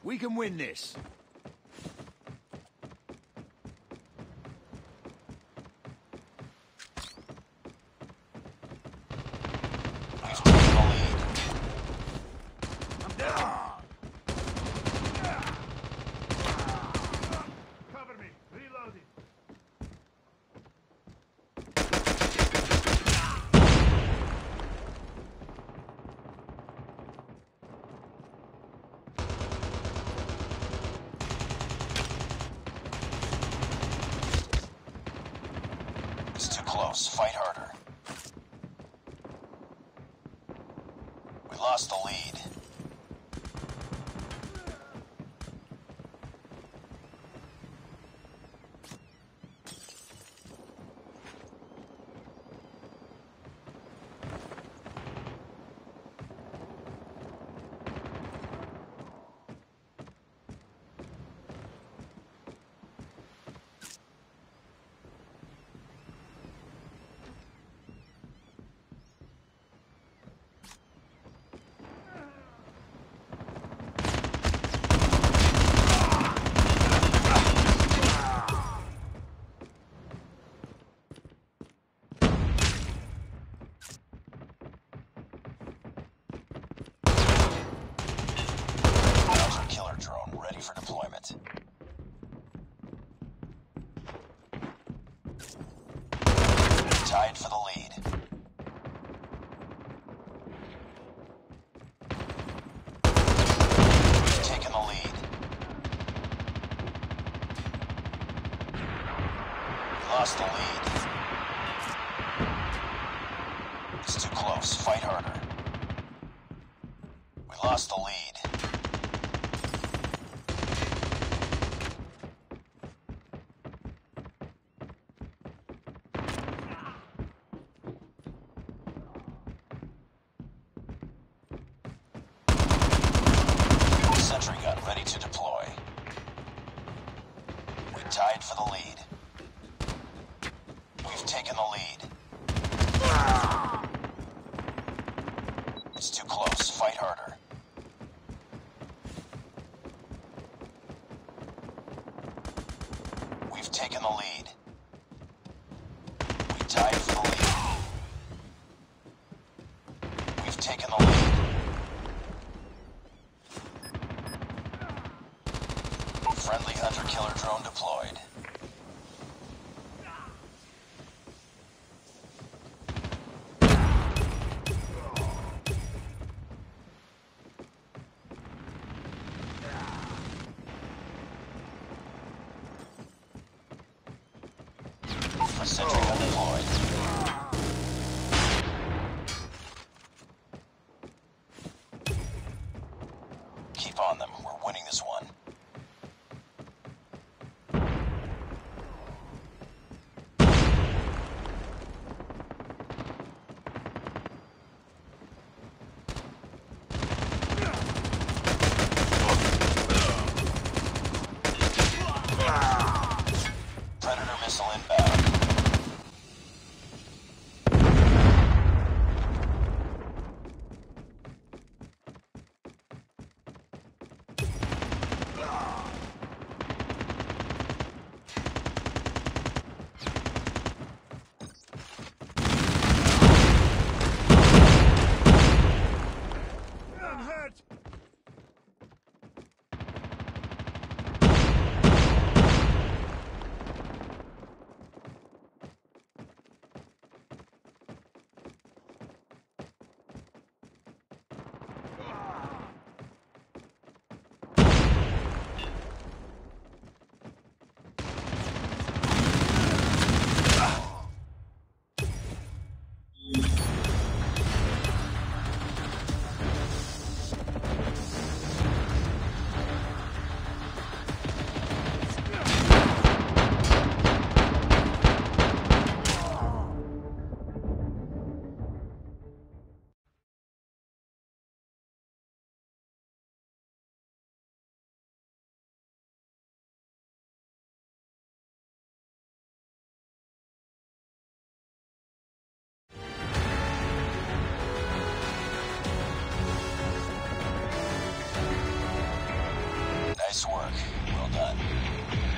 We can win this. We've taken the lead. I'm down. Cover me. Reloading. It's too close. Fight harder. We lost the lead. How's our killer drone ready for deployment? Tied for the lead. We've taken the lead. We lost the lead. It's too close. Fight harder. We lost the lead. Sentry gun ready to deploy. We tied for the lead. We've taken the lead. It's too close. Fight harder. Nice work. Well done.